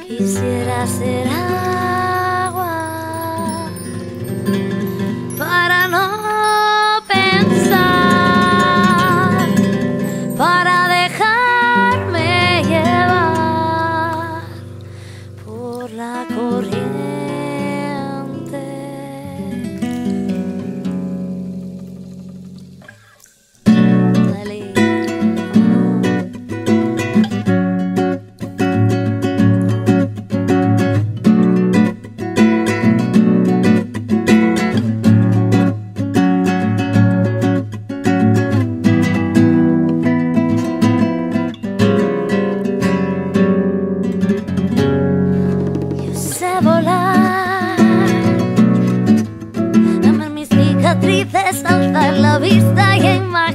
Quisiera ser agua para no pensar, para dejarme llevar por la corriente. Amar mis cicatrices, alzar la vista y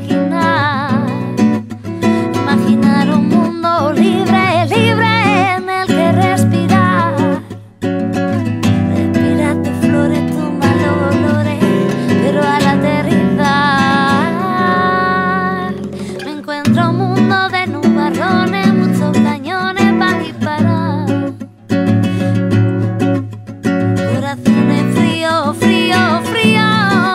imaginar un mundo libre, libre en el que respirar. Respirar tu flores, tu malos olores, pero al aterrizar me encuentro un mundo de nubarrones, muchos cañones para disparar. Frío, frío, frío,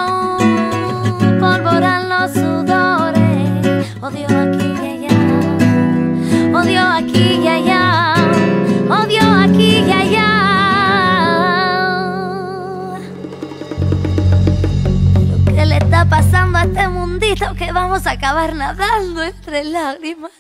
polvoran los sudores. Odio aquí y allá, odio aquí y allá, odio aquí y allá. Pero ¿qué le está pasando a este mundito que vamos a acabar nadando entre lágrimas?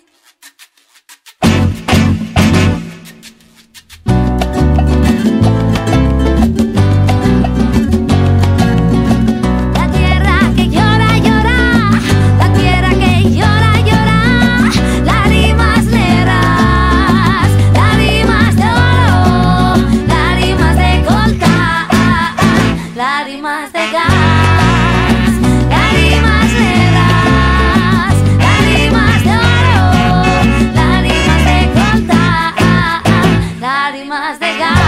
Lágrimas de gas, lágrimas negras, lágrimas de oro, lágrimas de colta, lágrimas de gas.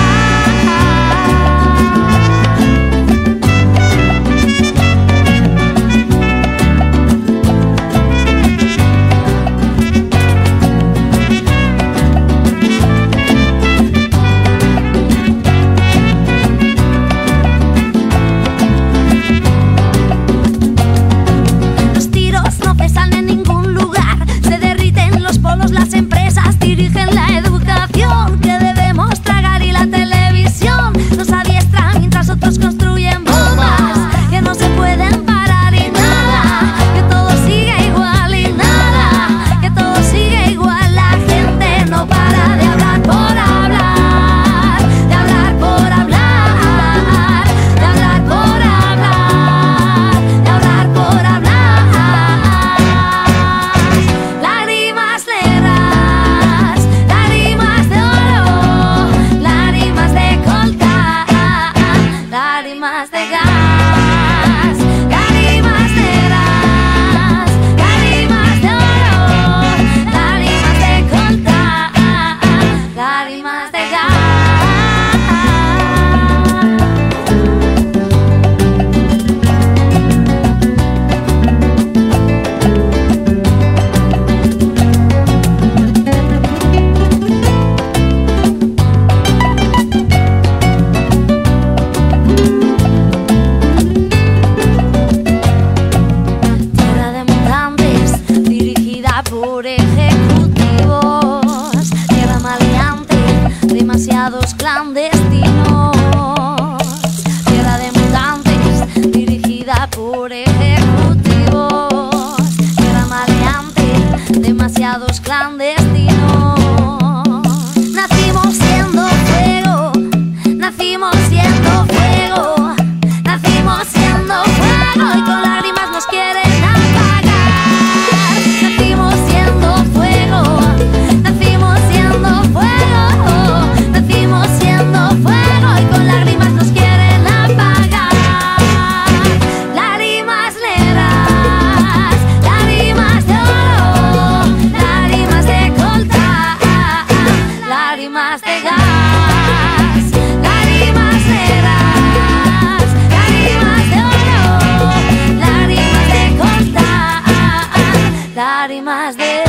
Las empresas dirigen la educación que debemos tragar y la televisión nos adiestra mientras otros construyen bombas que no se pueden parar y nada, que todo sigue igual y nada, que todo sigue igual. La gente no para de hablar por hablar, de hablar por hablar, de hablar por hablar, de hablar por hablar. Lágrimas de gas, lágrimas negras, lágrimas de oro, lágrimas de colta, lágrimas de gas. Por ejecutivos, tierra maleante, demasiados clandestinos. Tierra de mutantes, dirigida por ejecutivos, tierra maleante, demasiados clandestinos. Nacimos siendo fuego, nacimos siendo fuego, nacimos siendo fuego y con lágrimas nos quieren apagar. Nacimos siendo fuego, nacimos siendo fuego, nacimos siendo fuego y con lágrimas nos quieren apagar. Lágrimas negras, lágrimas de oro, lágrimas de colta, lágrimas de gas, lágrimas negras, lágrimas de oro, lágrimas de colta, lágrimas de